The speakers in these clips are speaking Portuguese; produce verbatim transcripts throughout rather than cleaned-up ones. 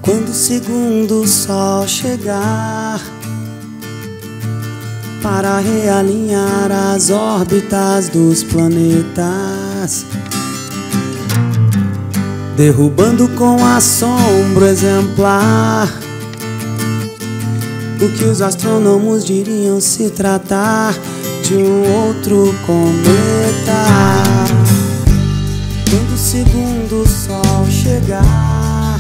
Quando o segundo sol chegar para realinhar as órbitas dos planetas, derrubando com assombro exemplar o que os astrônomos diriam se tratar de um outro cometa. Quando o segundo sol chegar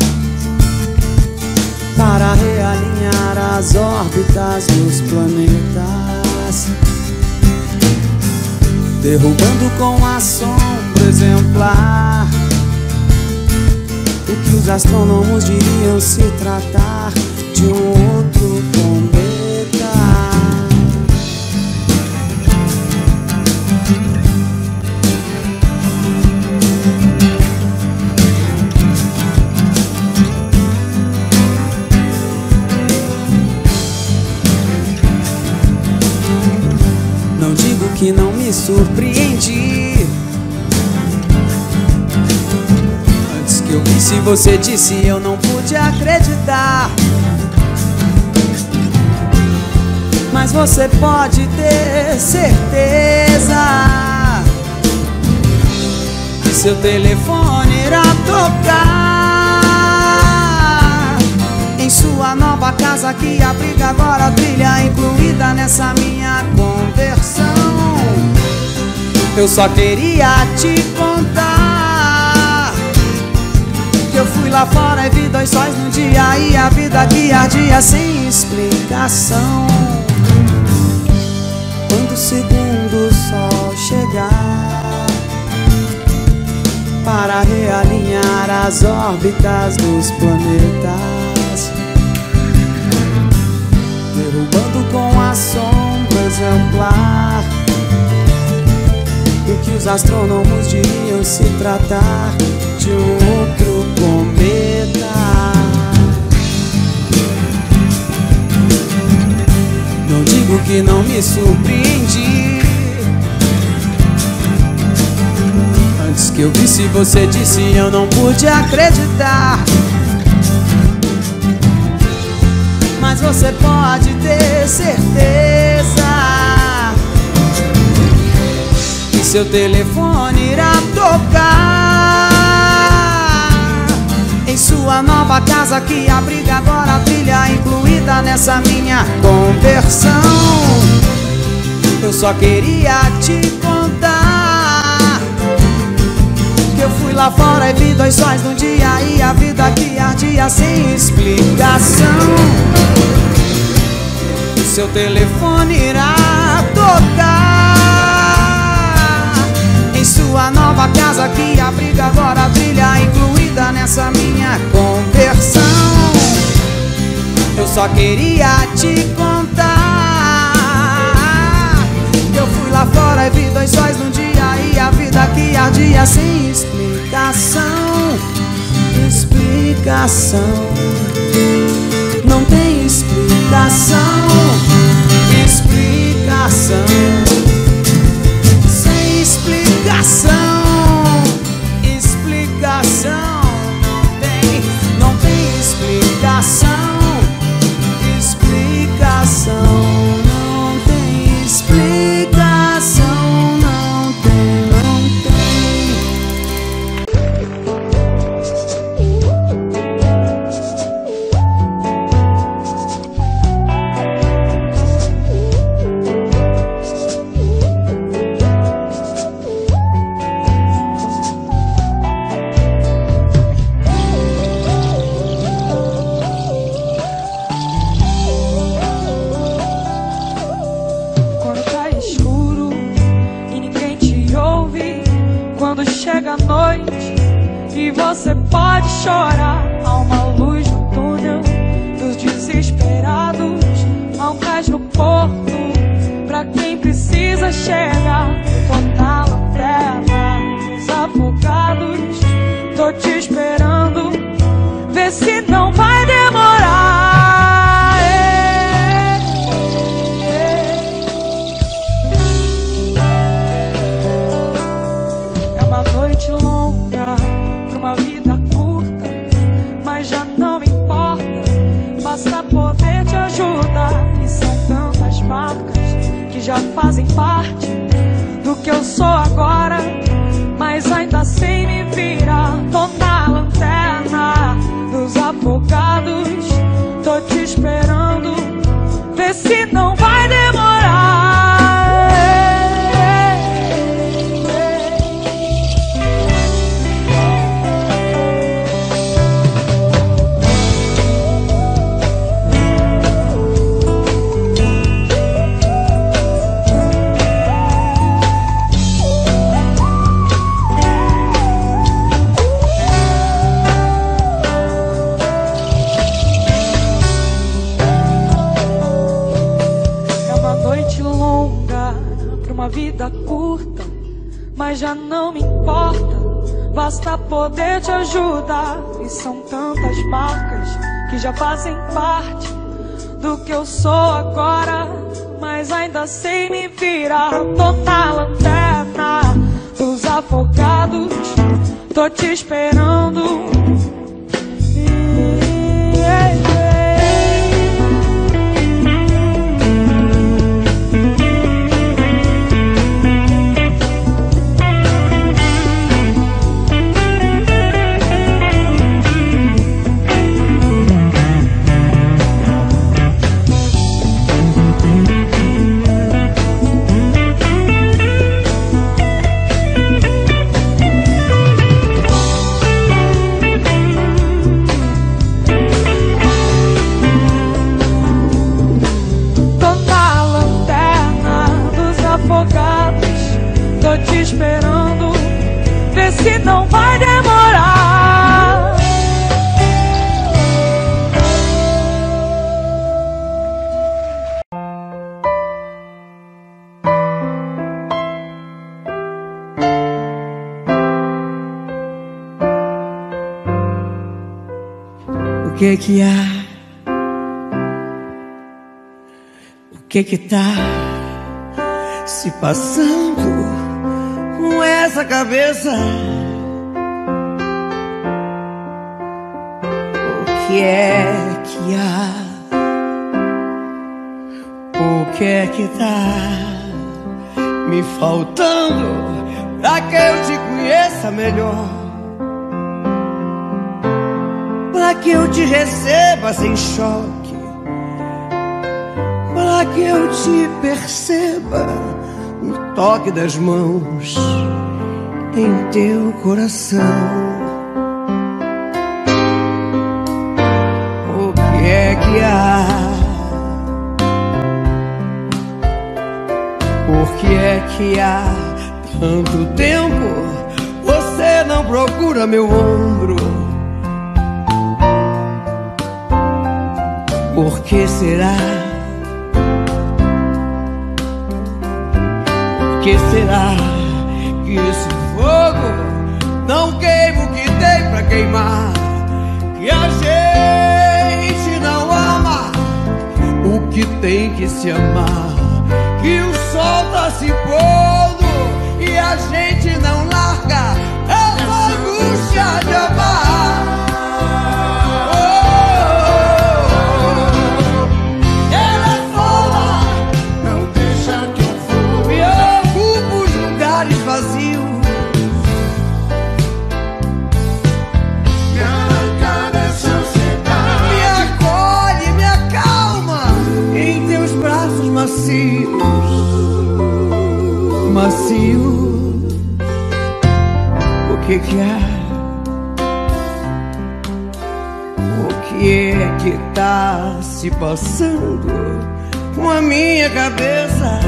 para realinhar as órbitas dos planetas, derrubando com assombro exemplar o que os astrônomos diriam se tratar de um outro cometa. Não digo que não me surpreendi. Antes que eu visse você disse eu não pude acreditar. Mas você pode ter certeza que seu telefone irá tocar em sua nova casa que abriga agora a trilha incluída nessa minha conversão. Eu só queria te contar que eu fui lá fora e vi dois sóis no dia e a vida que ardia sem explicação. Quando o segundo sol chegar para realinhar as órbitas dos planetas, derrubando com assombro exemplar o que os astrônomos diriam se tratar de um outro cometa. Não digo que não me surpreendi. Antes que eu visse você disse eu não pude acreditar. Mas você pode ter certeza que seu telefone irá tocar em sua nova casa que abriga agora a trilha incluída nessa minha conversão. Eu só queria te contar que eu fui lá fora e vi dois sóis no dia e a vida que ardia sem explicação. Seu telefone irá tocar em sua nova casa que abriga agora a trilha incluída nessa minha conversão. Eu só queria te contar que eu fui lá fora e vi dois sóis no dia e a vida que ardia sem explicação. Explicação. Não tem explicação. Explicação. Sem explicação. Explicação. Não tem, não tem explicação. Explicação. Não tem explicação. Não tem, não tem. Chega a noite e você pode chorar. Há uma luz no túnel dos desesperados, há um cais no porto pra quem precisa chegar. Tô na lanterna dos afogados, tô te esperando, vê se não vai demorar. É uma noite longa pra uma vida curta, mas já não importa. que eu sou agora, mas ainda sei me virar. Tô na lanterna dos afogados, tô te esperando, vê se não vai demorar. Vida curta, mas já não me importa, basta poder te ajudar. E são tantas marcas que já fazem parte do que eu sou agora, mas ainda sei me virar. Tô na lanterna dos afogados, tô te esperando. Esperando, vê se não vai demorar. O que que há? O que que tá se passando com essa cabeça? O que é que há? O que é que tá me faltando pra que eu te conheça melhor? Pra que eu te receba sem choque? Pra que eu te perceba no toque das mãos em teu coração? O que é que há? Por que é que há tanto tempo você não procura meu ombro? Por que será? Por que será que esse fogo não queima o que tem pra queimar? Que a gente não ama o que tem que se amar. Que o sol tá se pondo e a gente não larga essa angústia de amar. Macios, macios. O que que há? O que é que tá se passando com a minha cabeça?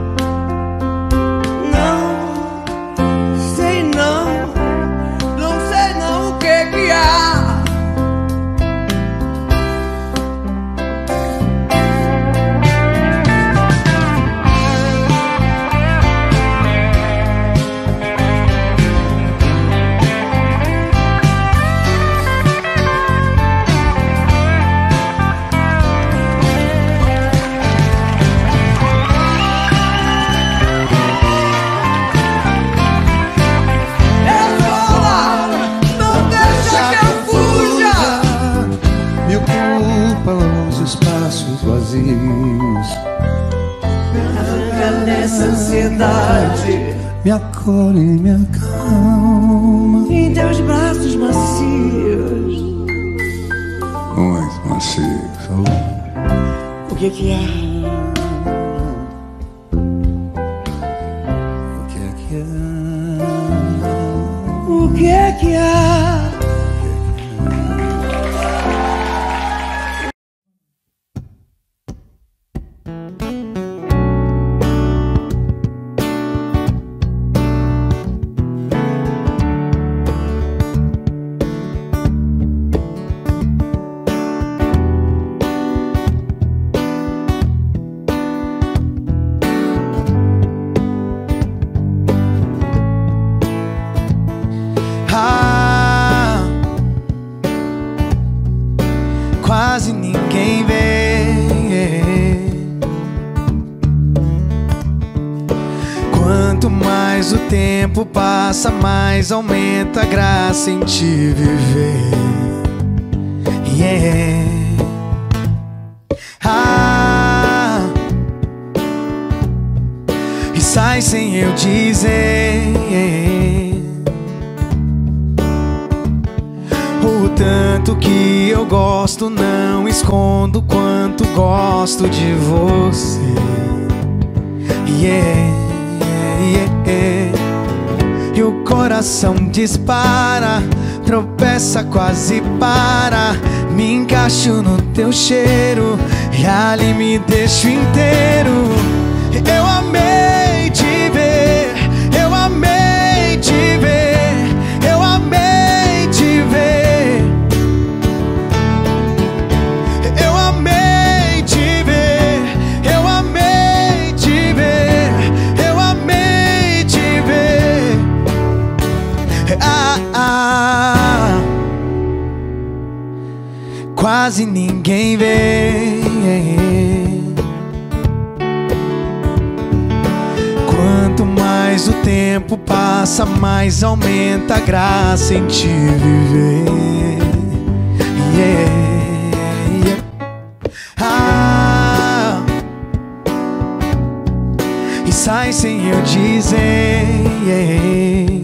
Não sei não, não sei não o que que há. me acolhe, me acalma em teus braços macios. Muito macios. O que é que há? O que é que há? O que é que há? Quase ninguém vê. Quanto mais o tempo passa, mais aumenta a graça em te viver. Yeah. Ah, e sai sem eu dizer o tanto que eu gosto, não escondo quanto gosto de você. Yeah, yeah, yeah. E o coração dispara, tropeça, quase para. Me encaixo no teu cheiro e ali me deixo inteiro. Eu amei te ver, eu amei te ver, eu amei te ver. Eu amei te ver, eu amei te ver, eu amei te ver. Ah, ah. Quase ninguém vê. Quanto mais o tempo passa, mais aumenta a graça em te viver. Yeah, yeah. Ah, e sai sem eu dizer. Yeah.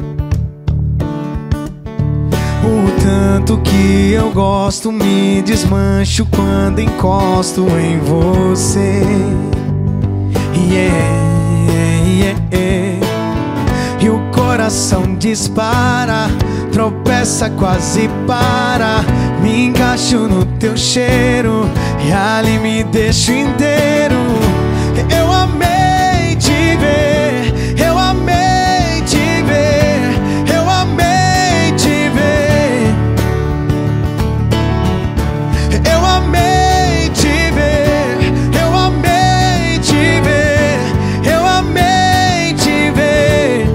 O tanto que eu gosto, me desmancho quando encosto em você. Yeah, yeah, yeah. E o coração dispara, tropeça, quase para. Me encaixo no teu cheiro e ali me deixo inteiro. Eu amei te ver, eu amei te ver, eu amei te ver. Eu amei te ver, eu amei te ver, eu amei te ver.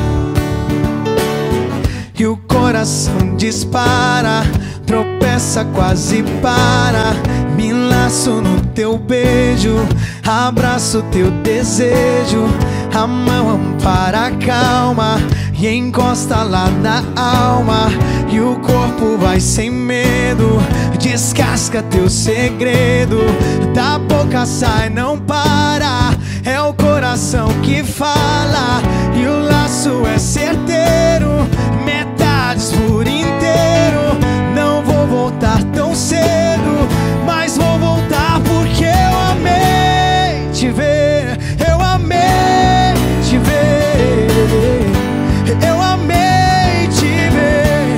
E o coração dispara, tropeça, quase para. Me laço no teu beijo, abraço teu desejo. A mão ampara a calma e encosta lá na alma. E o corpo vai sem medo, descasca teu segredo. Da boca sai, não para, é o coração que fala. E o laço é certeiro, metades por inteiro. Não vou voltar tão cedo, mas vou voltar porque eu amei te ver. Eu amei te ver, eu amei te ver,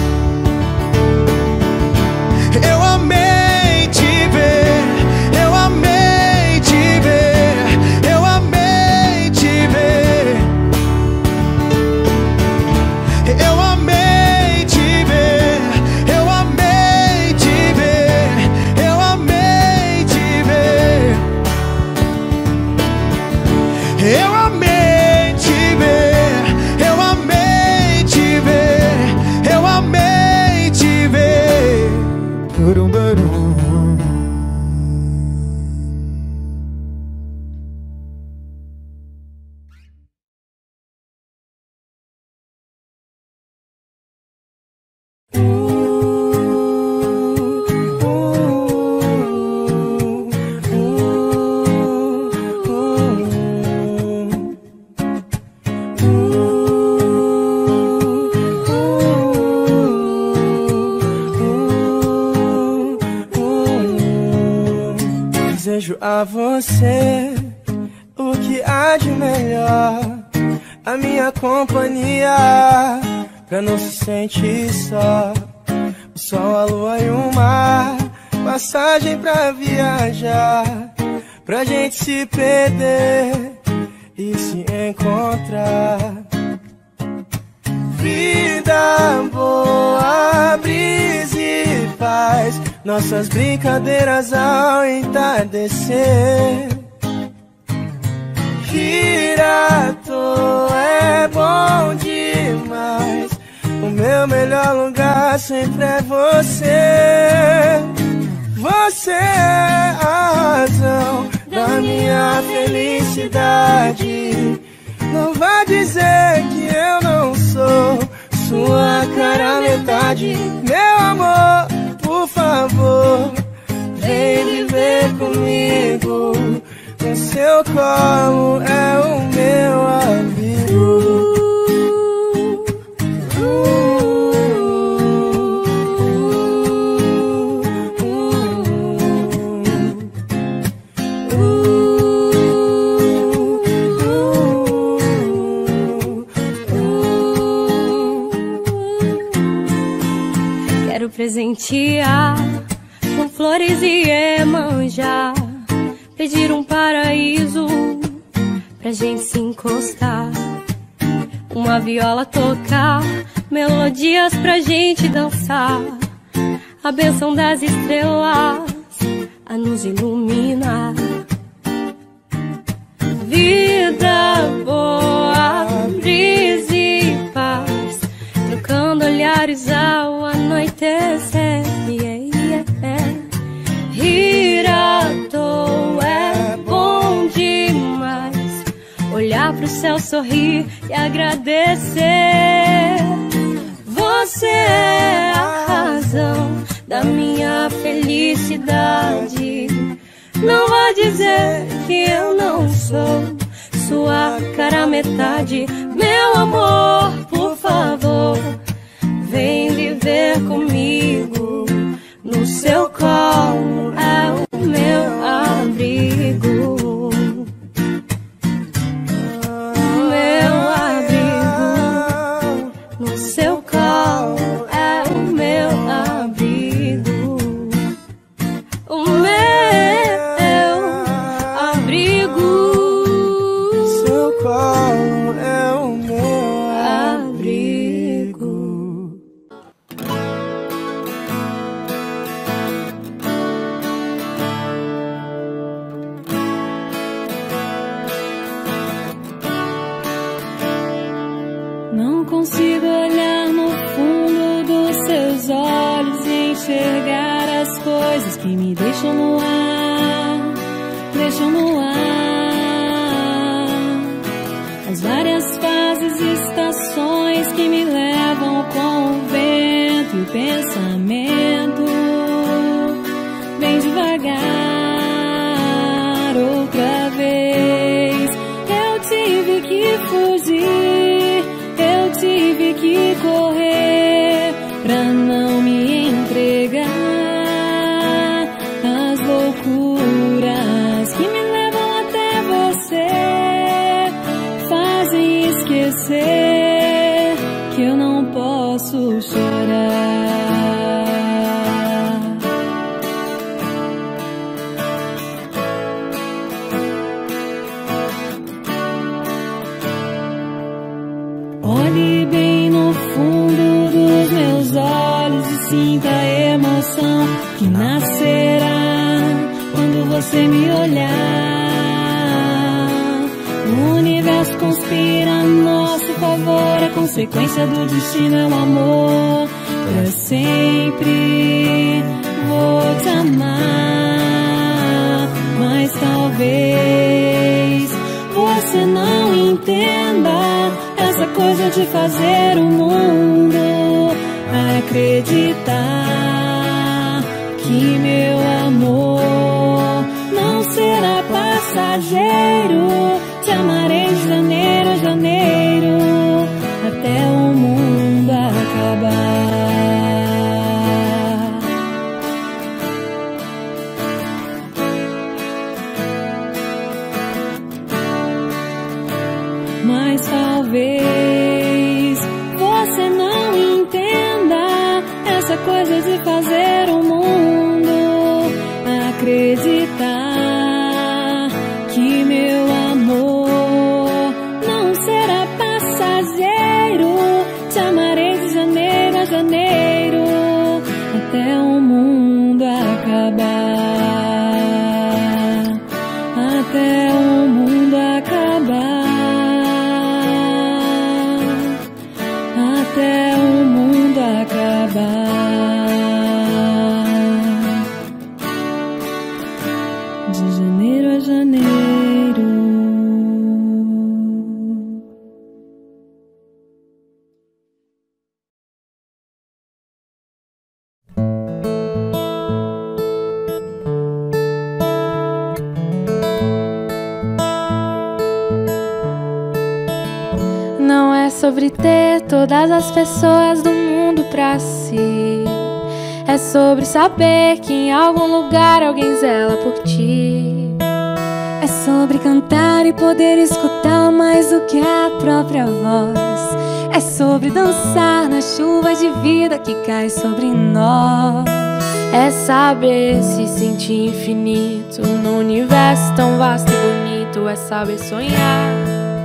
eu amei te ver, eu amei te ver, eu amei te ver. você o que há de melhor, a minha companhia, pra não se sentir só. O sol, a lua e o mar, passagem pra viajar, pra gente se perder e se encontrar. Vida boa, brisa e paz, nossas brincadeiras ao entardecer. Rir à toa é bom demais, o meu melhor lugar sempre é você. Você é a razão da minha felicidade. Não vá dizer que eu não sou sua cara metade. Meu amor, por favor, vem viver comigo. No seu colo é o meu abrigo. Presentear com flores e Iemanjá, pedir um paraíso pra gente se encostar, uma viola tocar, melodias pra gente dançar, a bênção das estrelas a nos iluminar. Vida boa, brisa e paz, trocando olhares ao anoitecer. Yeah, yeah, yeah. Rir à toa é bom demais, olhar pro céu, sorrir e agradecer. Você é a razão da minha felicidade. Não vá dizer que eu não sou sua cara metade. Meu amor, por favor, vem viver comigo. No seu colo é o meu abrigo. Meu abrigo. No seu colo é o meu abrigo. O meu abrigo. Seu colo é o meu abrigo. Não consigo olhar no fundo dos seus olhos e enxergar as coisas que me deixam no ar, deixam no ar. As várias fases e estações que me levam com o vento e o pensamento. Bem devagar, outra vez. Eu tive que fugir, eu tive que correr pra não me entregar às loucuras que me levam até você. Fazem esquecer que eu não posso chorar. Olhe bem no fundo dos meus olhos e sinta a emoção que nascerá quando você me olhar. O universo conspira a nosso favor, a consequência do destino é o amor. Pra sempre vou te amar, mas talvez você não entenda essa coisa de fazer o mundo acreditar que meu amor não será passageiro. Te amarei de janeiro a janeiro até o mundo acabar. Janeiro, até o mundo acabar, até o mundo acabar, até o mundo acabar. De janeiro a janeiro. Não é sobre ter todas as pessoas do mundo pra si. É sobre saber que em algum lugar alguém zela por ti. É sobre cantar e poder escutar mais do que a própria voz. É sobre dançar na chuva de vida que cai sobre nós. É saber se sentir infinito num universo tão vasto e bonito. É saber sonhar.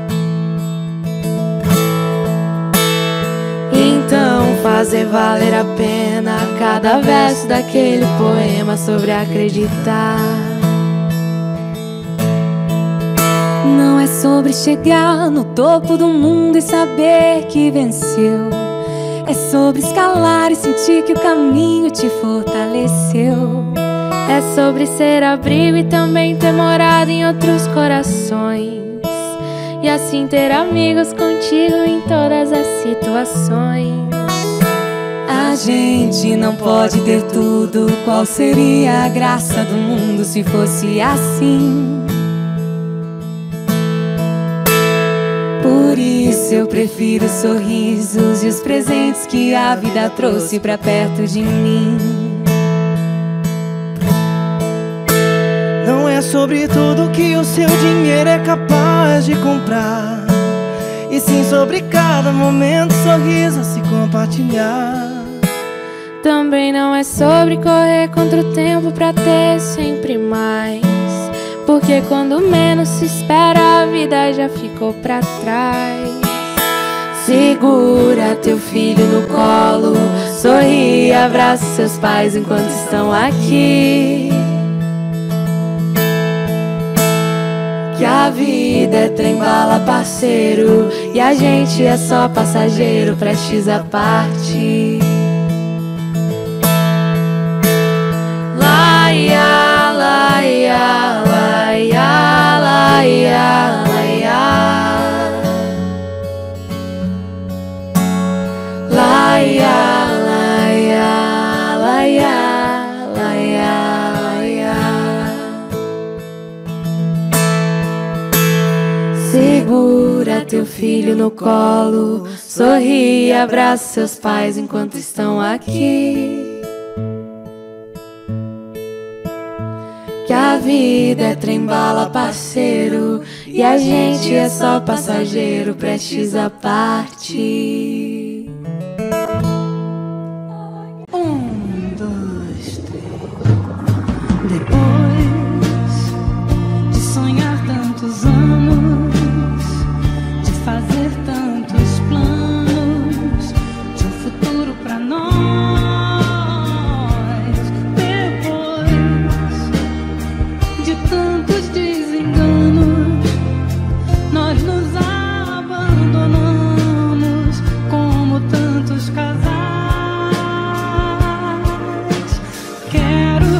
Então fazer valer a pena cada verso daquele poema sobre acreditar. Não é sobre chegar no topo do mundo e saber que venceu. É sobre escalar e sentir que o caminho te fortaleceu. É sobre ser abrigo e também ter morado em outros corações. E assim ter amigos contigo em todas as situações. A gente não pode ter tudo. Qual seria a graça do mundo se fosse assim? Por isso eu prefiro os sorrisos e os presentes que a vida trouxe pra perto de mim. Não é sobre tudo que o seu dinheiro é capaz de comprar, e sim sobre cada momento, sorriso a se compartilhar. Também não é sobre correr contra o tempo pra ter sempre mais, porque quando menos se espera a vida já ficou pra trás. Segura teu filho no colo, sorri e abraça seus pais enquanto estão aqui. Que a vida é trem-bala, parceiro, e a gente é só passageiro, prestes a partir. Laia, laia, laia, laia, laia. Laia, laia, laia, laia, laia. Segura teu filho no colo, sorri e abraça seus pais enquanto estão aqui. Que a vida é trem-bala, parceiro, e a gente é só passageiro, prestes a partir. Um, dois, três. Depois de sonhar tantos anos, de fazer tantos planos, de um futuro pra nós. Tantos desenganos, nós nos abandonamos como tantos casais. Quero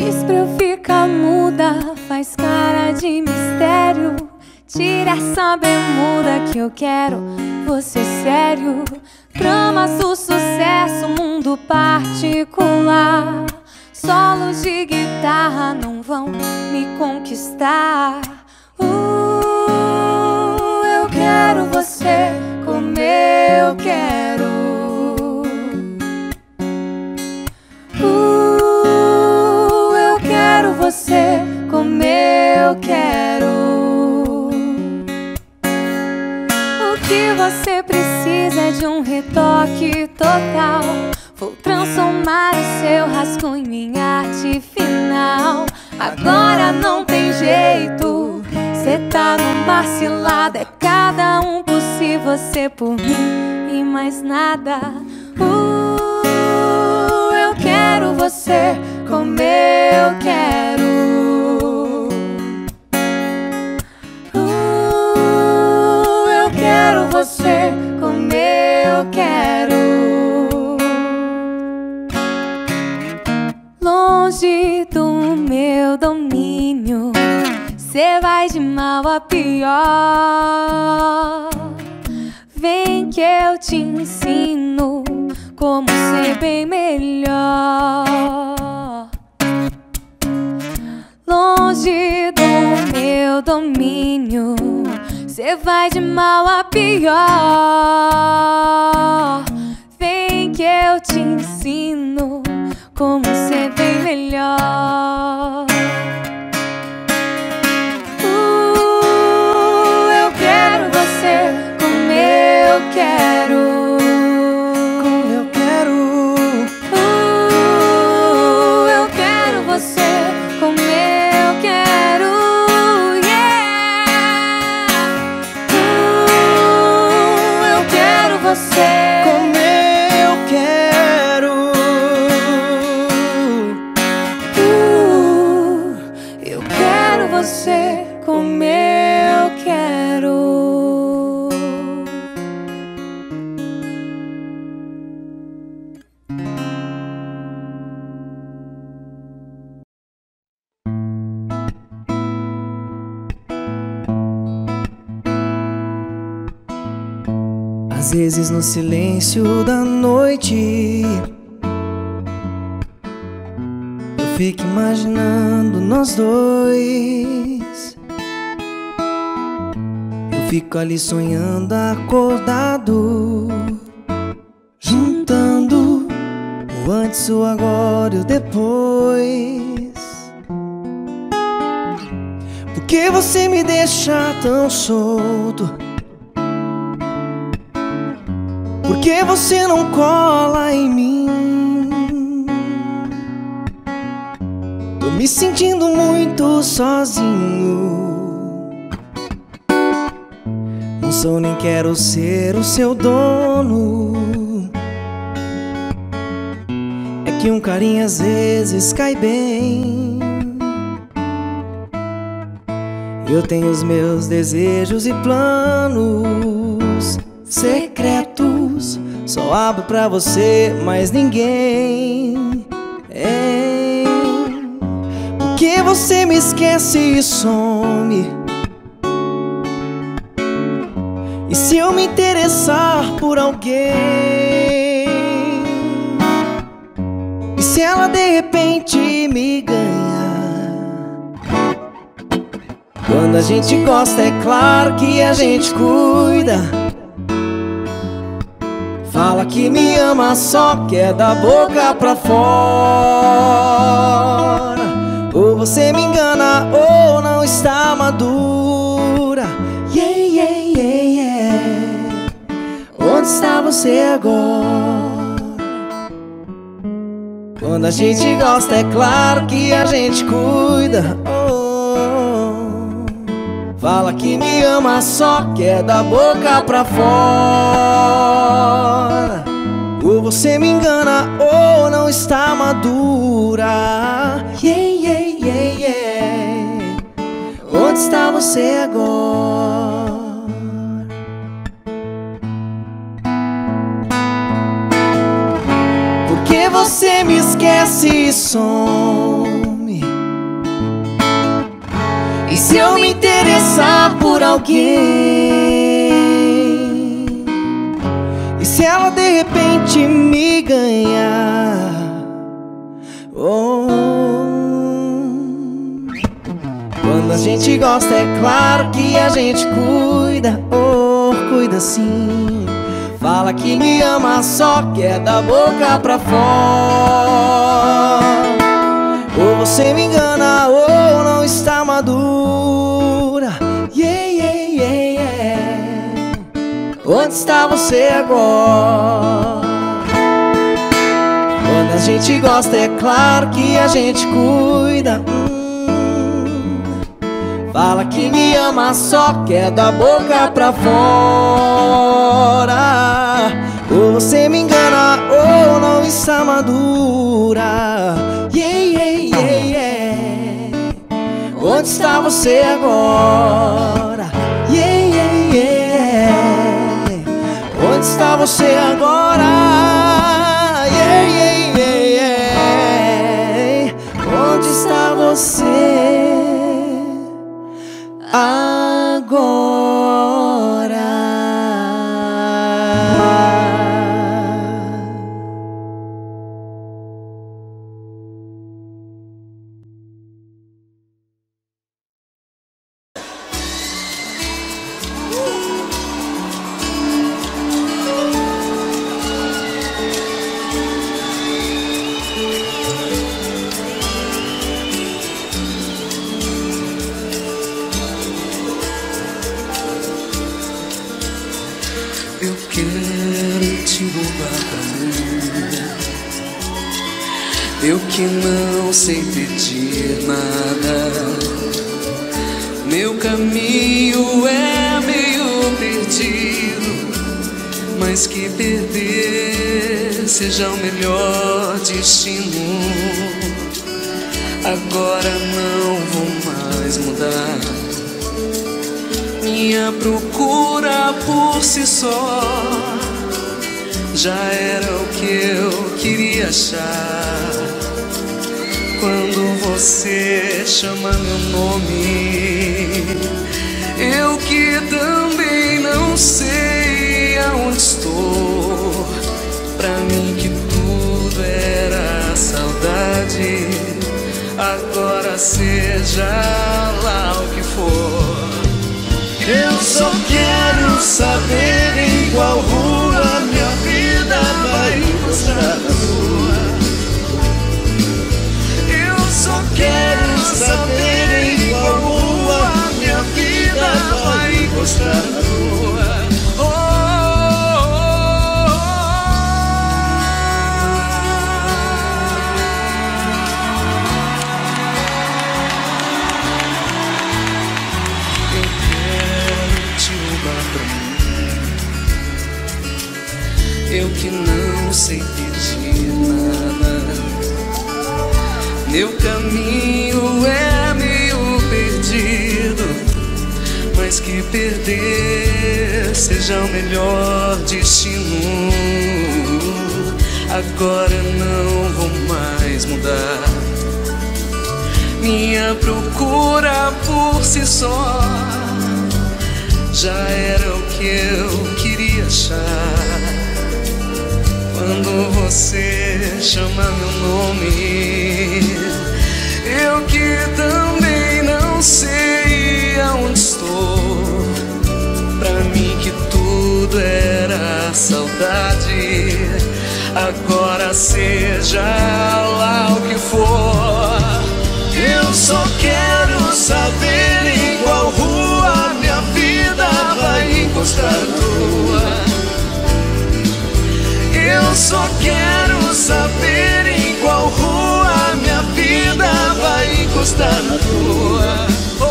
Diz pra eu ficar muda, faz cara de mistério. Tira essa bermuda que eu quero você sério. Tramas do sucesso, mundo particular. Solos de guitarra não vão me conquistar. Uh, eu quero você como eu quero. Uh, eu quero você como eu quero. O que você precisa é de um retoque total. Vou transformar o seu rascunho em arte final. Agora não tem jeito, cê tá numa cilada. É cada um por si, você por mim e mais nada. Uh, eu quero você como eu quero. Uh, eu quero você como eu quero. Longe do meu domínio, cê vai de mal a pior. Vem que eu te ensino como ser bem melhor. Longe do meu domínio, cê vai de mal a pior. Vem que eu te ensino como ser bem melhor. Uh, eu quero você como eu quero. Como eu quero. Uh, eu quero você como eu quero. Yeah. Uh, eu quero você Como eu quero. Eu quero você como eu quero. Às vezes no silêncio da noite eu fico imaginando nós dois. Eu fico ali sonhando acordado, juntando o antes, o agora e o depois. Por que você me deixa tão solto? Por que você não cola em mim? Tô me sentindo muito sozinho. Não sou nem quero ser o seu dono. É que um carinho às vezes cai bem. Eu tenho os meus desejos e planos secretos, só abro pra você, mas ninguém. É. Por que você me esquece e some? E se eu me interessar por alguém? E se ela de repente me ganhar? Quando a gente gosta é claro que a gente cuida. Fala que me ama, só quer da boca pra fora. Ou você me engana ou não está madura. Yeah, yeah, yeah, yeah. Onde está você agora? Quando a gente gosta é claro que a gente cuida. Oh. Fala que me ama, só quer da boca pra fora. Ou você me engana ou não está madura. Yeah, yeah, yeah, yeah. Onde está você agora? Por que você me esquece e some? E se eu me interessar por alguém, e se ela de repente me ganhar, oh. Quando a gente gosta é claro que a gente cuida, oh, cuida sim. Fala que me ama, só quer da boca pra fora. Ou você me engana, ou não está madura. Yeah, yeah, yeah, yeah. Onde está você agora? Quando a gente gosta é claro que a gente cuida. hum. Fala que me ama, só quer da boca pra fora. Ou você me engana, ou não está madura. Yeah, yeah, yeah, yeah. Onde está você agora? Yeah, yeah, yeah. Onde está você agora? Yeah, yeah, yeah, yeah. Onde está você agora? Eu quero te roubar pra mim. Eu que não sei pedir nada. Meu caminho é meio perdido, mas que perder seja o melhor destino. Agora não vou mais mudar. Minha procura por si só já era o que eu queria achar. Quando você chama meu nome, eu que também não sei aonde estou. Pra mim que tudo era saudade, agora seja lá o que for. Eu só quero saber em qual rua minha vida vai encostar na sua. Eu só quero saber em qual rua minha vida vai encostar na sua. Oh, oh, eu que não sei pedir nada. Meu caminho é meio perdido, mas que perder seja o melhor destino. Agora não vou mais mudar. Minha procura por si só já era o que eu queria achar. Quando você chama meu nome, eu que também não sei aonde estou. Pra mim que tudo era saudade, agora seja lá o que for. Eu só quero saber em qual rua minha vida vai encostar na tua. Eu só quero saber em qual rua minha vida vai encostar na tua. Oh,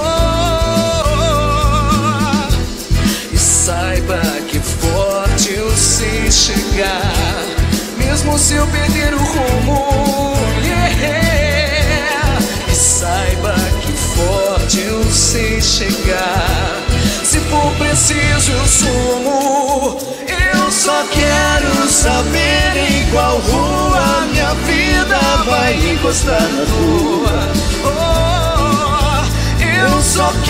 oh, oh. E saiba que forte eu sei chegar, mesmo se eu perder o rumo. Yeah. E saiba que forte eu sei chegar, se for preciso eu sumo. Eu só quero saber em qual rua minha vida vai encostar na tua. Oh, eu só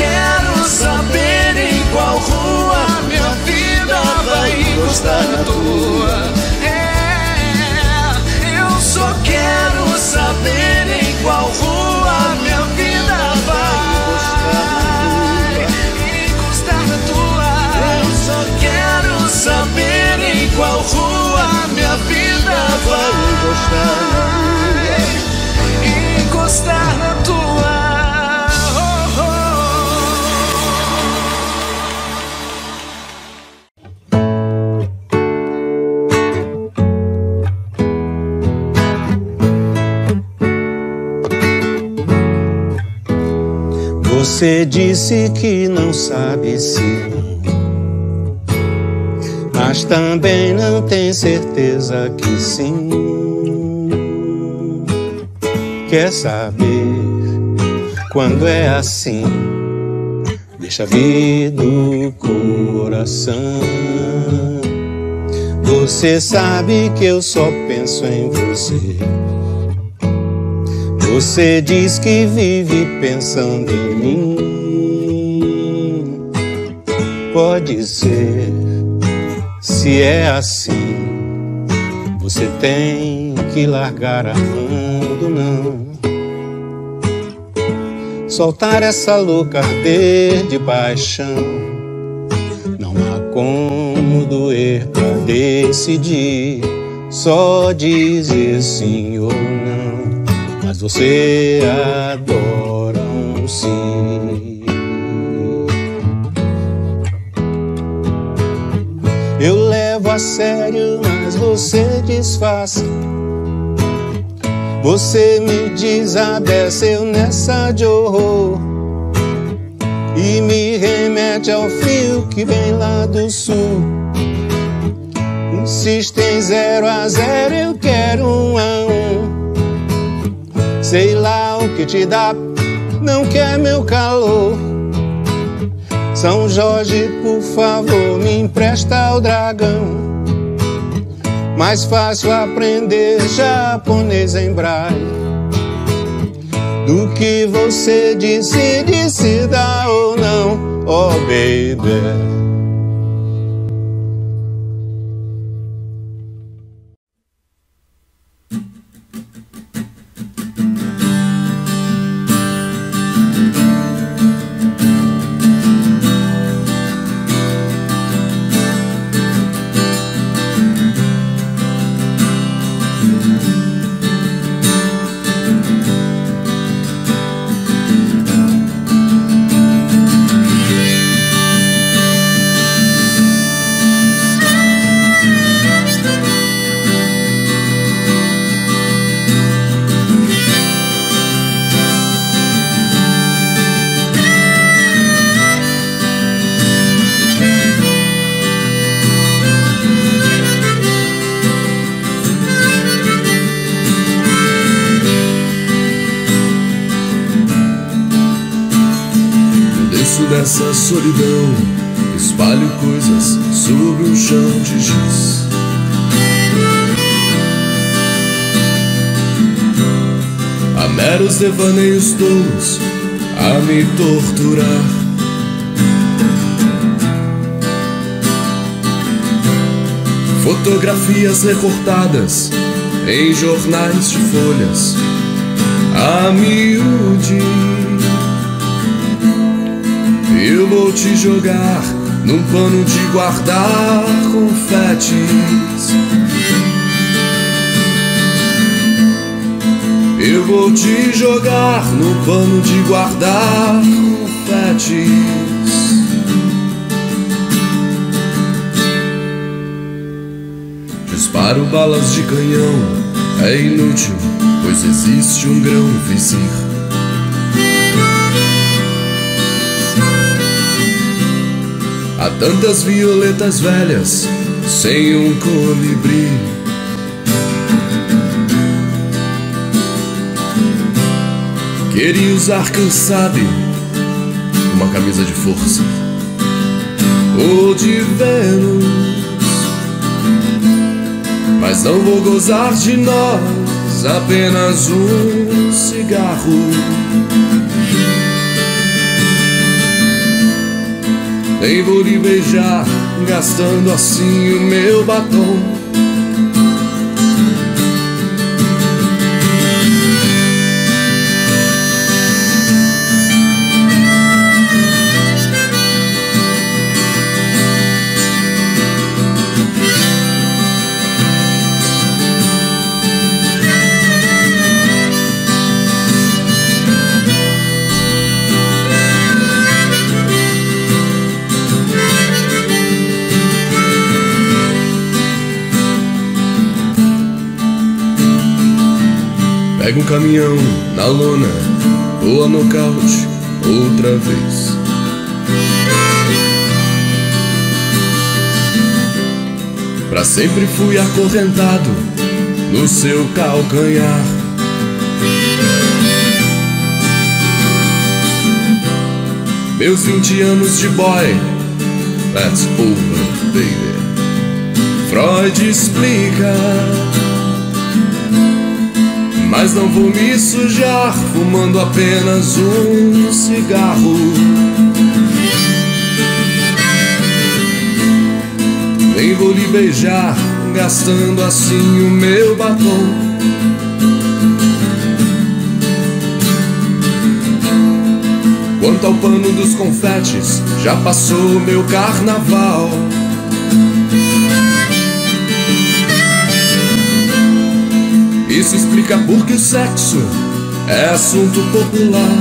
Você disse que não sabe se, mas também não tem certeza que sim. Quer saber quando é assim? Deixa vir do coração. Você sabe que eu só penso em você. Você diz que vive pensando em mim. Pode ser, se é assim, você tem que largar a mão do não. Soltar essa louca arder de paixão. Não há como doer pra decidir, só dizer sim ou não. Mas você adora um sim. Eu levo a sério, mas você disfarça. Você me desabeceu nessa de horror e me remete ao frio que vem lá do sul. Insiste em zero a zero, eu quero um a um. Sei lá o que te dá, não quer meu calor. São Jorge, por favor, me empresta o dragão. Mais fácil aprender japonês em braille do que você decide se dá ou não, oh baby. Nessa solidão, espalho coisas sobre um chão de giz. Há meros devaneios tolos a me torturar. Fotografias recortadas em jornais de folhas a miúde. Eu vou te jogar num pano de guardar confetes. Eu vou te jogar num pano de guardar confetes. Disparo balas de canhão, é inútil, pois existe um grão vizir. Há tantas violetas velhas sem um colibri. Queria usar, quem sabe, uma camisa de força ou de Vênus, mas não vou gozar de nós, apenas um cigarro. Nem vou lhe beijar, gastando assim o meu batom. Pega um caminhão na lona, ou a nocaute, outra vez. Pra sempre fui acorrentado no seu calcanhar. Meus vinte anos de boy, that's over, baby. Freud explica, mas não vou me sujar fumando apenas um cigarro. Nem vou lhe beijar gastando assim o meu batom. Quanto ao pano dos confetes, já passou meu carnaval. Isso explica por que o sexo é assunto popular.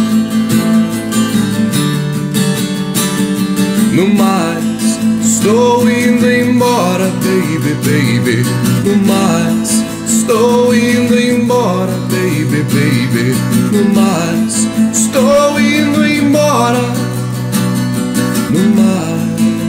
No mais, estou indo embora, baby, baby. No mais, estou indo embora, baby, baby. No mais, estou indo embora. No mais.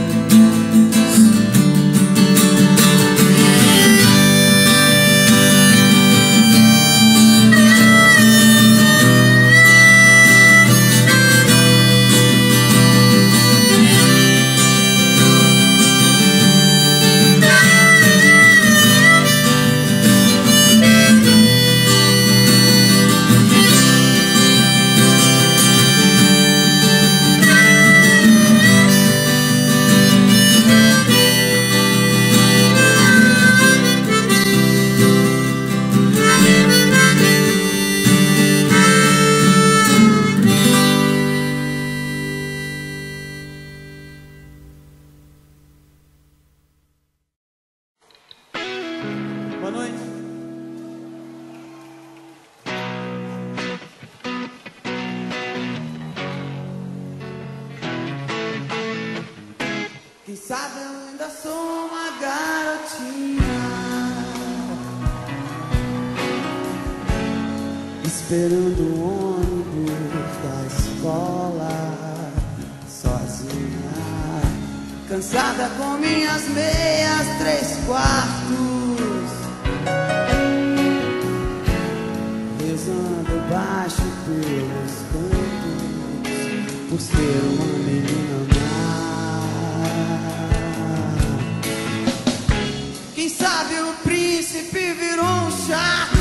Quem sabe eu ainda sou uma garotinha esperando o ônibus da escola, sozinha, cansada com minhas meias três quartos, rezando baixo pelos cantos por ser uma menina má. Quem sabe o príncipe virou um chato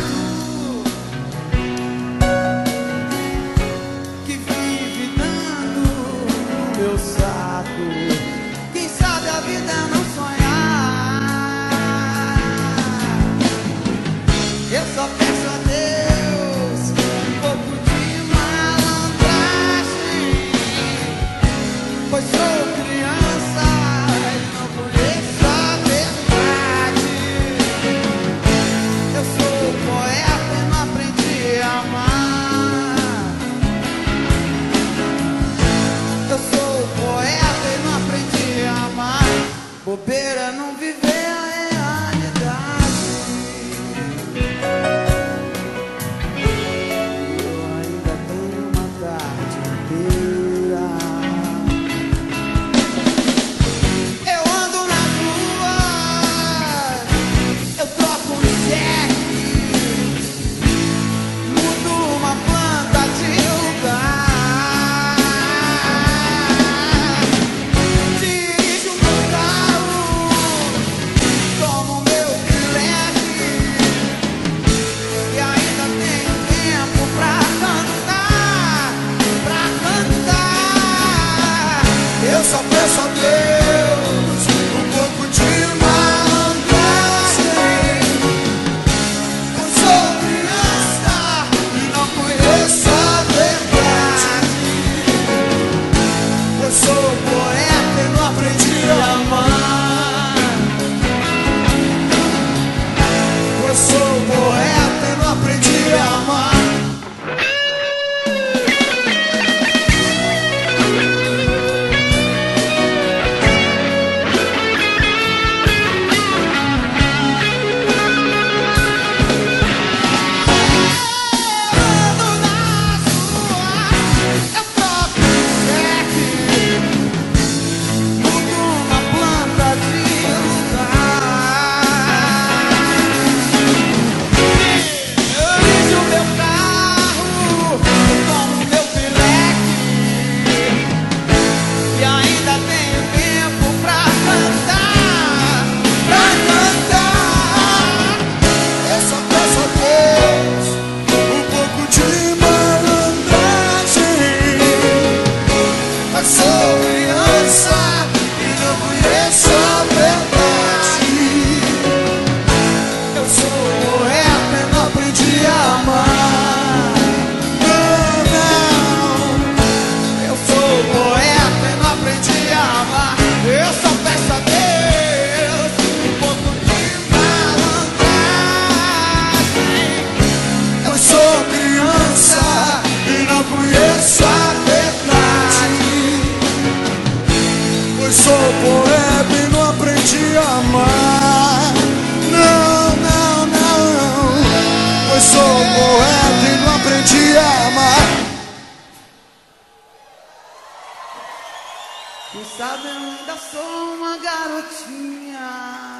que vive dando no meu saco. Quem sabe a vida é não sonhar. Eu só peço a Deus um pouco de malandragem, pois sou criança e não conheço a verdade. Eu sou Quem sabe eu ainda sou uma garotinha.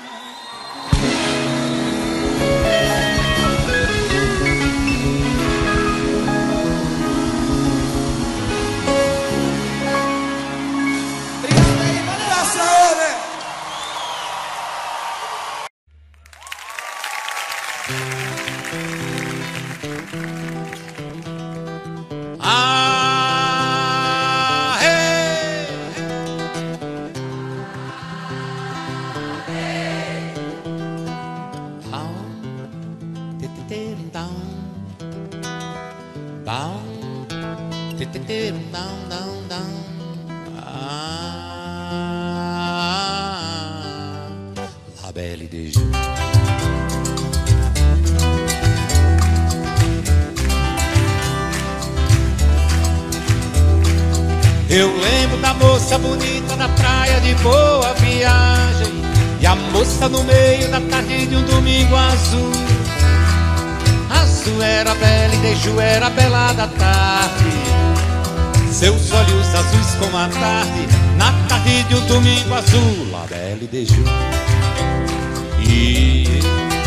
La Belle des Jours. Eu lembro da moça bonita na praia de Boa Viagem, e a moça no meio da tarde de um domingo azul. Azul era Belle des Jours, era bela da tarde, seus olhos azuis como a tarde, na tarde de um domingo azul. La Belle des Jours. E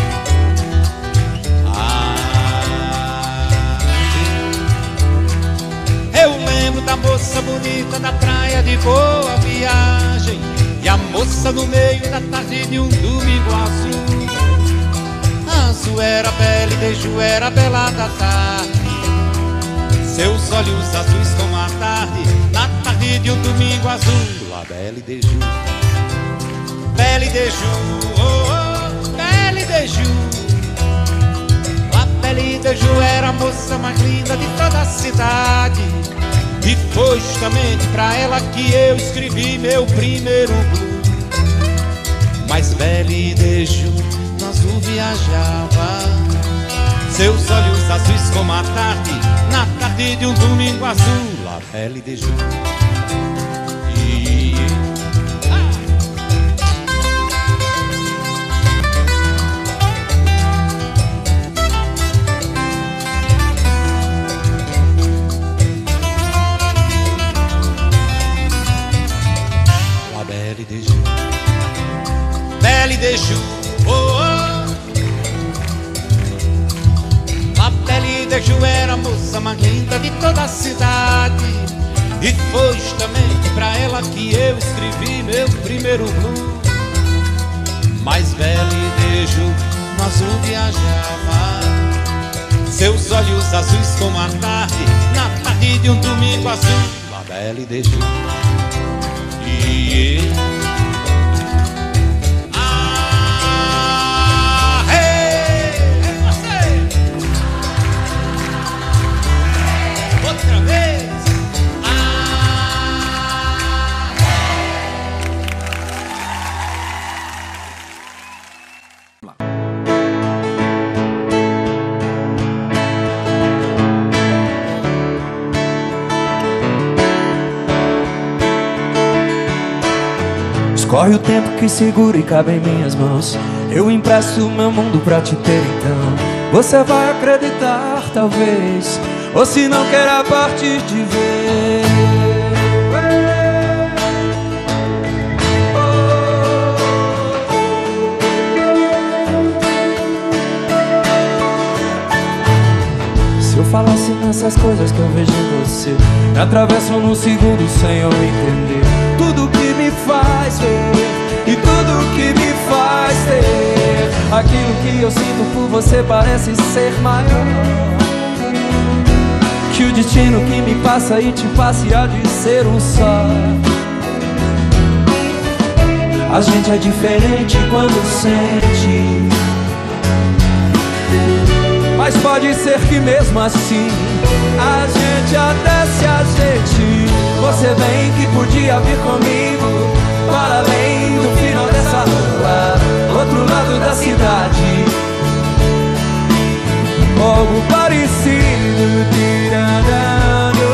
eu lembro da moça bonita na praia de Boa Viagem, e a moça no meio da tarde de um domingo azul. Azul era Belle des Jours, era bela da tarde, seus olhos azuis como a tarde, na tarde de um domingo azul. La Belle des Jours. Belle des Jours, oh, oh, Belle des Jours. La Belle des Jours era a moça mais linda de toda a cidade, e foi justamente pra ela que eu escrevi meu primeiro blues. Mas Belle des Jours no azul viajava, seus olhos azuis como a tarde, na tarde de um domingo azul. La Belle des Jours. E Belle des Jours, Belle des Jours, oh, oh. A Belle des Jours era a moça mais linda de toda a cidade, e foi justamente pra ela que eu escrevi meu primeiro blues. Mas Belle des Jours no azul viajava, seus olhos azuis como a tarde, na tarde de um domingo azul. La Belle des Jours. E ah, hey, é você. Outra vez. Ah, Corre o tempo que segura e cabe em minhas mãos. Eu empresto meu mundo pra te ter então. Você vai acreditar talvez, ou se não quer a partir de ver. Se eu falasse nessas coisas que eu vejo em você, me atravessam num segundo sem eu entender. Tudo que me faz ver e tudo que me faz ter, aquilo que eu sinto por você parece ser maior que o destino que me passa e te passa e há de ser um só. A gente é diferente quando sente, mas pode ser que mesmo assim a gente até se ajeite. Você vem que podia vir comigo para além do final dessa rua, outro lado da cidade, algo parecido. Tirandando,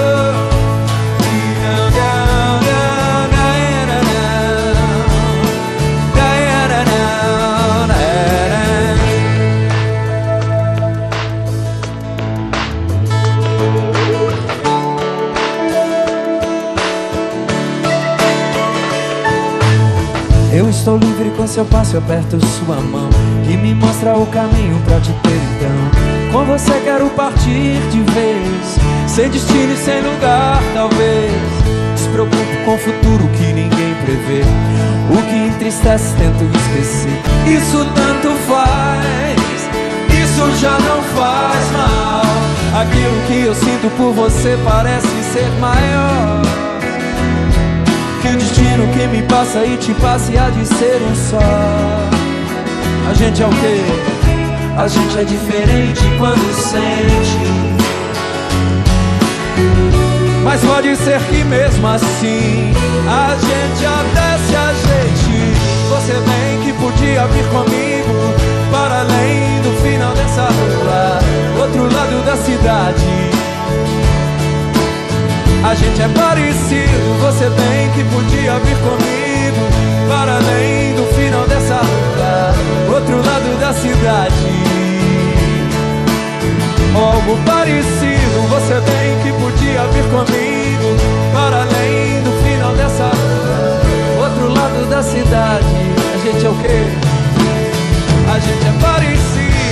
Eu estou livre com seu passo, eu aperto sua mão, que me mostra o caminho pra te ter então. Com você quero partir de vez, sem destino e sem lugar talvez. Despreocupo com o futuro que ninguém prevê, o que entristece tento esquecer. Isso tanto faz, isso já não faz mal. Aquilo que eu sinto por você parece ser maior que o destino que me passa e te passa e há de ser um só. A gente é o quê? A gente é diferente quando sente, mas pode ser que mesmo assim a gente até se ajeite. Você bem que podia vir comigo para além do final dessa rua, outro lado da cidade. A gente é parecido, você bem que podia vir comigo para além do final dessa rua, outro lado da cidade. Algo parecido, você bem que podia vir comigo para além do final dessa rua, outro lado da cidade. A gente é o quê? A gente é parecido.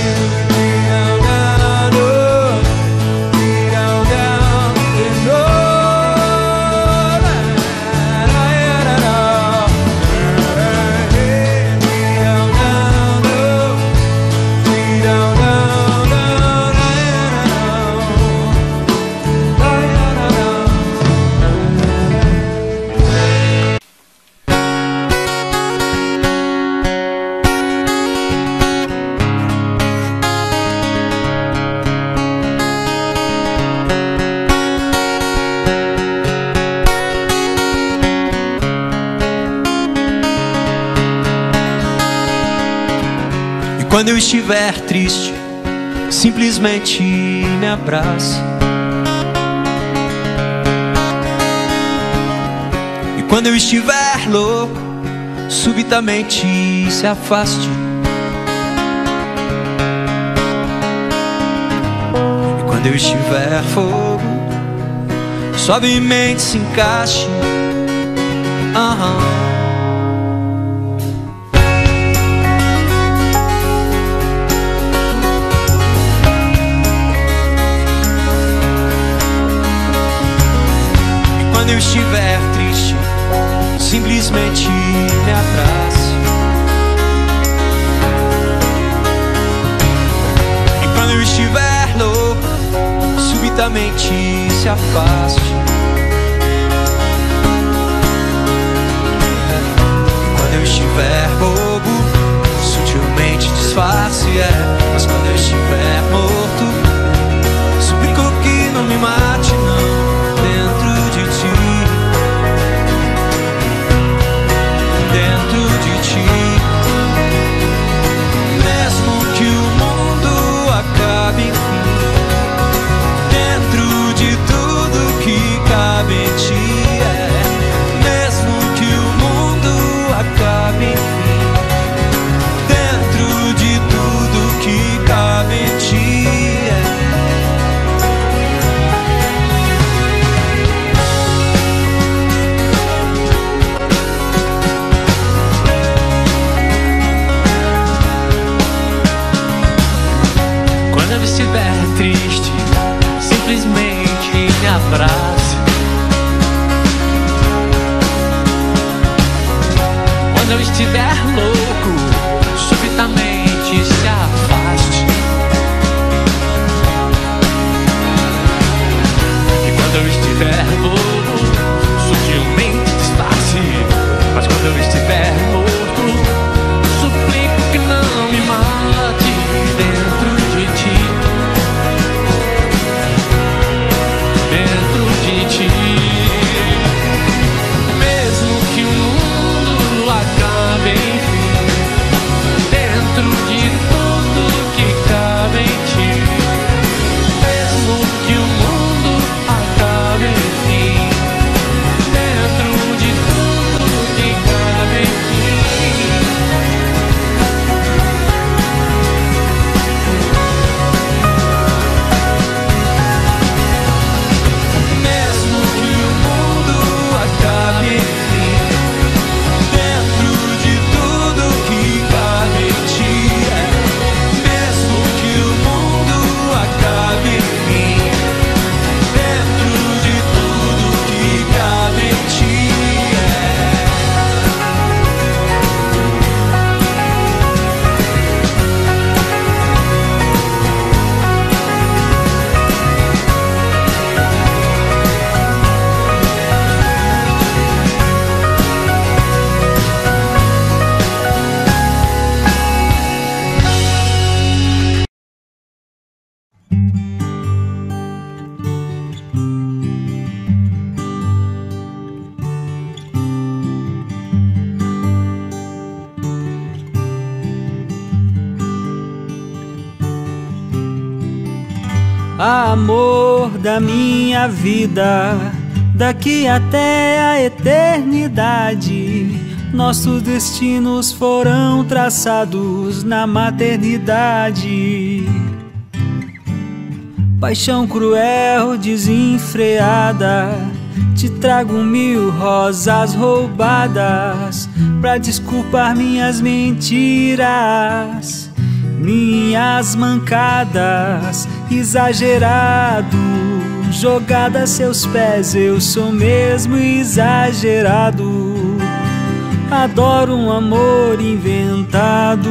Quando eu estiver triste, simplesmente me abrace. E quando eu estiver louco, subitamente se afaste. E quando eu estiver fogo, suavemente se encaixe. Aham. Quando eu estiver triste, simplesmente me abrace. E quando eu estiver louco, subitamente se afaste. E quando eu estiver bobo, sutilmente disfarce, é. Mas quando eu estiver morto, suplico que não me mate, não. Dentro de ti, dentro de ti, mesmo que o mundo acabe, enfim, dentro de tudo que cabe em ti, é. Mesmo que o mundo acabe, enfim, dentro de tudo que cabe em ti, é. Quando eu estiver triste, simplesmente me abrace. Quando eu estiver louco, subitamente se afaste. E quando eu estiver louco, sutilmente disfarce. Mas quando eu estiver morto, suplico que não me mate dentro de ti, dentro de ti. Mesmo que o mundo acabe, enfim, amor da minha vida, daqui até a eternidade. Nossos destinos foram traçados na maternidade. Paixão cruel, desenfreada, te trago mil rosas roubadas pra desculpar minhas mentiras, minhas mancadas. Exagerado, jogada a seus pés, eu sou mesmo exagerado. Adoro um amor inventado.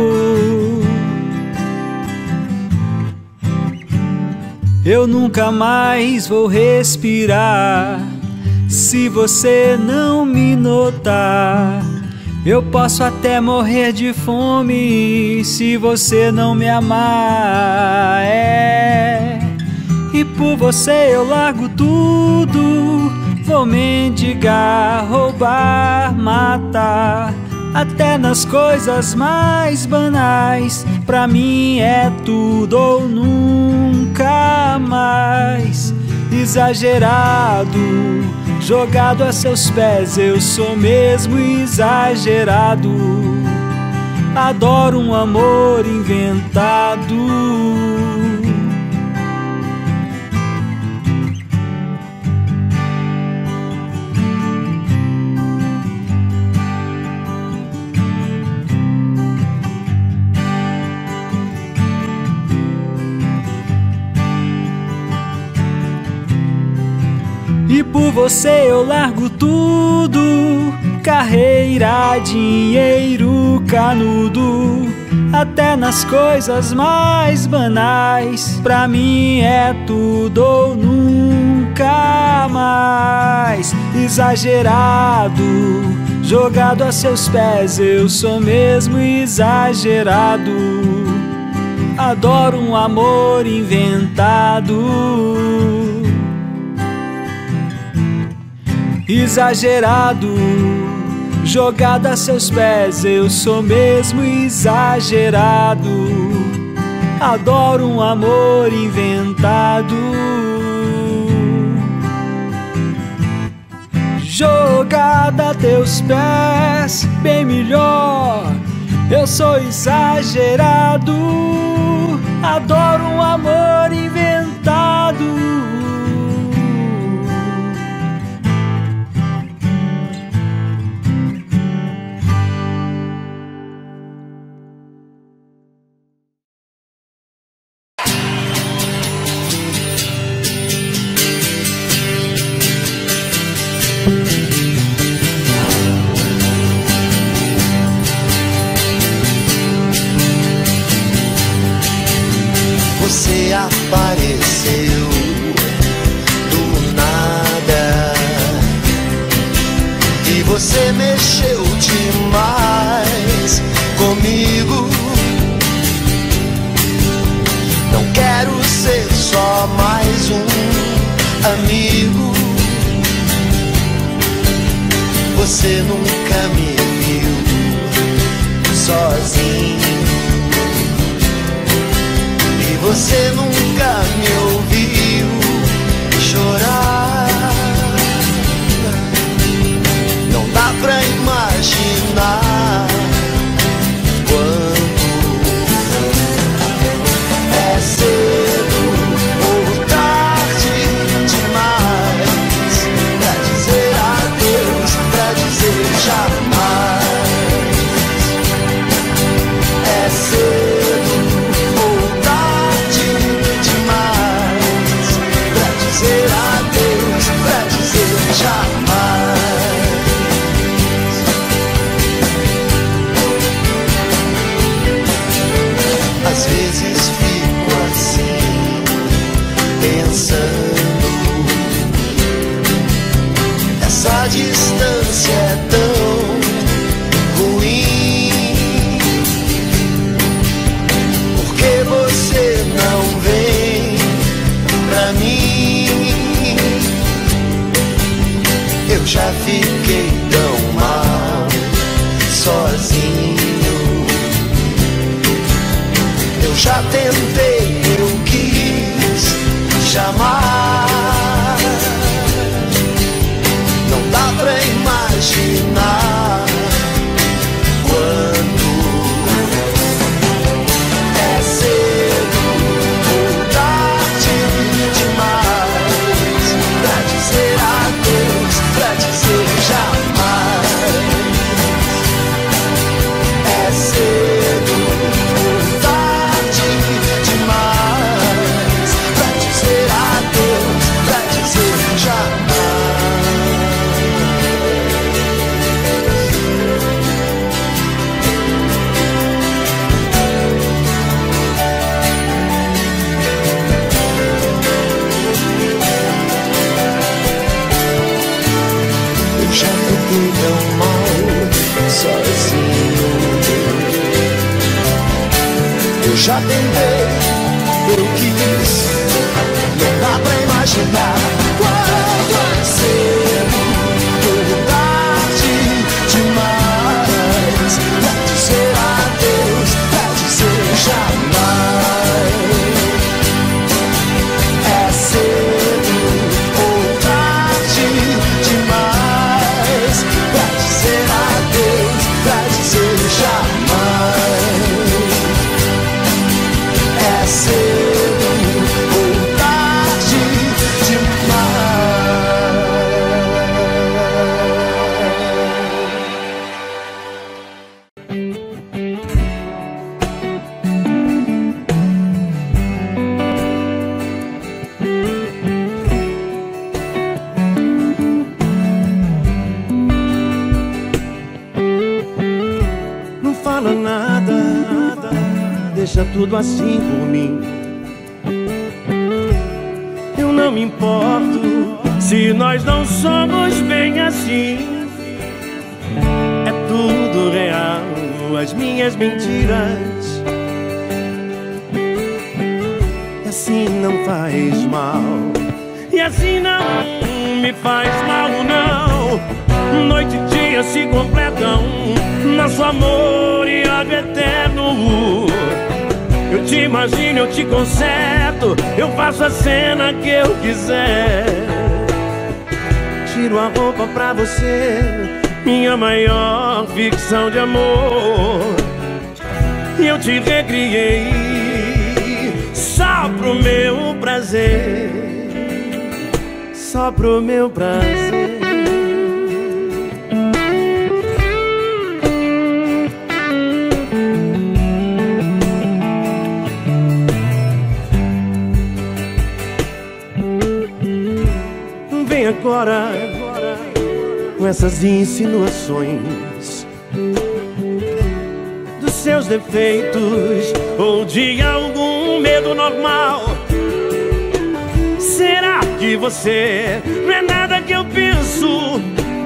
Eu nunca mais vou respirar se você não me notar. Eu posso até morrer de fome se você não me amar. É. E por você eu largo tudo. Vou mendigar, roubar, matar, até nas coisas mais banais. Pra mim é tudo ou nunca mais. Exagerado, jogado a seus pés, eu sou mesmo exagerado. Adoro um amor inventado. E por você eu largo tudo, carreira, dinheiro, canudo, até nas coisas mais banais. Pra mim é tudo ou nunca mais. Exagerado, jogado a seus pés, eu sou mesmo exagerado. Adoro um amor inventado. Exagerado, jogado a seus pés, eu sou mesmo exagerado. Adoro um amor inventado. Jogada a teus pés, bem melhor. Eu sou exagerado. Adoro um amor inventado. Você apareceu do nada e você mexeu demais comigo. Não quero ser só mais um amigo. Você nunca me viu sozinho. Você nunca me ouviu chorar. Não dá pra imaginar quanto é cedo ou tarde demais pra dizer adeus, pra dizer jamais. É cedo ou tarde demais pra dizer adeus, pra dizer jamais. Às vezes fico assim, pensando, essa distância é tão ruim. Por que você não vem pra mim? Eu já fiquei tão mal sozinho. Eu já tentei, eu quis te amar. Não dá pra imaginar quando é cedo ou tarde demais pra dizer adeus, pra dizer jamais. É cedo ou tarde demais pra dizer adeus, pra dizer jamais. Eu já fiquei tão mal sozinho. Eu já tentei, eu quis. Não dá pra imaginar quando é cedo ou tarde demais pra dizer adeus, pra dizer jamais. É cedo ou tarde demais pra dizer adeus, pra dizer jamais. É cedo ou tarde demais. Não fala nada, nada, deixa tudo assim por mim. Eu não me importo se nós não somos bem assim. É tudo real, as minhas mentiras. E assim não faz mal, e assim não me faz mal não. Noite e dia se completam, nosso amor e ódio eterno. Eu te imagino, eu te conserto, eu faço a cena que eu quiser. Tiro a roupa pra você, minha maior ficção de amor. E eu te recriei só pro meu prazer, só pro meu prazer. Agora, com essas insinuações dos seus defeitos ou de algum medo normal. Será que você não é nada que eu penso?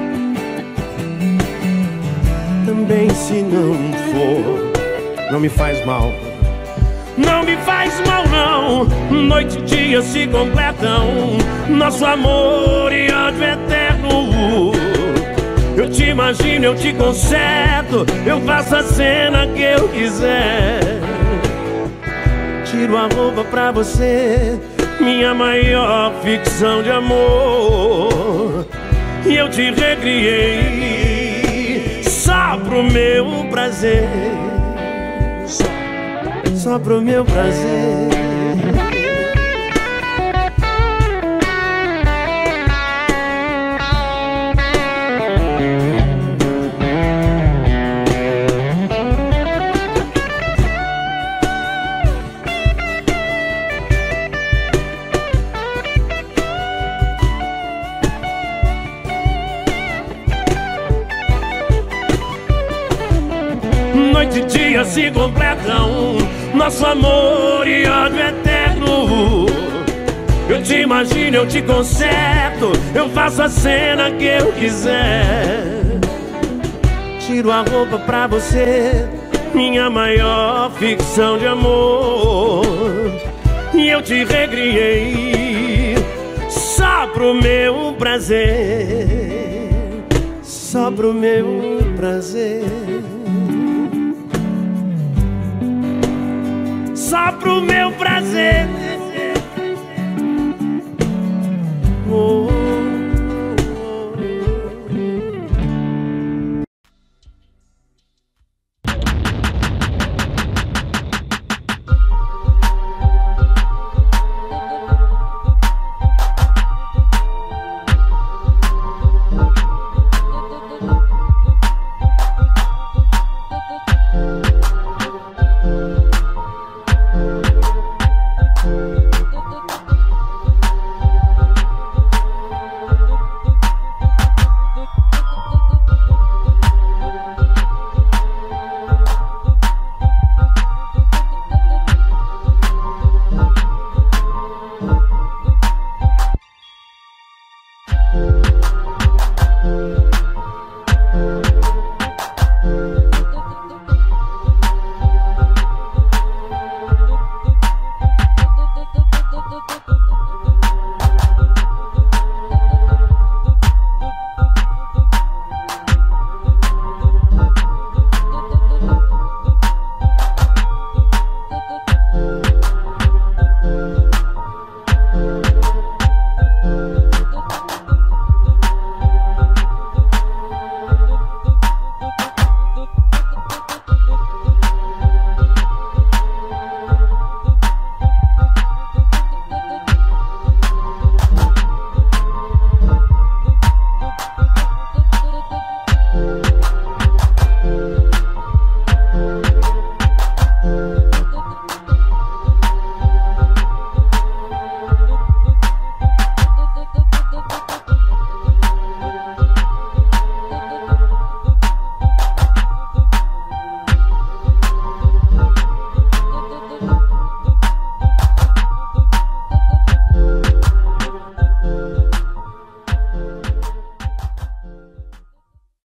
Também se não for, não me faz mal. Não me faz mal não. Noite e dia se completam, nosso amor e ódio eterno. Eu te imagino, eu te conserto, eu faço a cena que eu quiser. Tiro a roupa pra você, minha maior ficção de amor. E eu te recriei só pro meu prazer, só pro meu prazer. Noite e dia se completam, nosso amor e ódio eterno. Eu te imagino, eu te conserto, eu faço a cena que eu quiser. Tiro a roupa pra você, minha maior ficção de amor. E eu te recriei só pro meu prazer, só pro meu prazer, só pro meu prazer. amor.